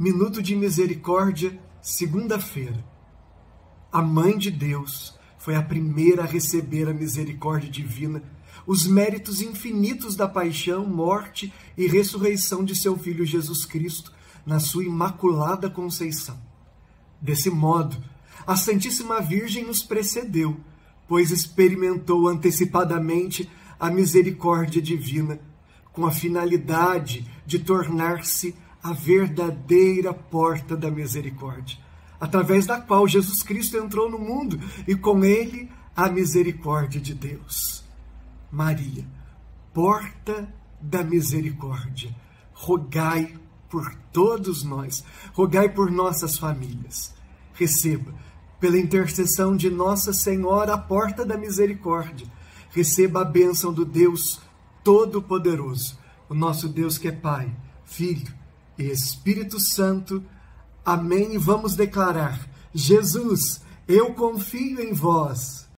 Minuto de Misericórdia, segunda-feira. A Mãe de Deus foi a primeira a receber a misericórdia divina, os méritos infinitos da paixão, morte e ressurreição de seu Filho Jesus Cristo na sua Imaculada Conceição. Desse modo, a Santíssima Virgem nos precedeu, pois experimentou antecipadamente a misericórdia divina, com a finalidade de tornar-se a verdadeira porta da misericórdia, através da qual Jesus Cristo entrou no mundo e com ele a misericórdia de Deus. Maria, porta da misericórdia, rogai por todos nós, rogai por nossas famílias. Receba, pela intercessão de Nossa Senhora, a porta da misericórdia, receba a bênção do Deus Todo-Poderoso, o nosso Deus que é Pai, Filho e Espírito Santo. Amém. E vamos declarar: Jesus, eu confio em vós.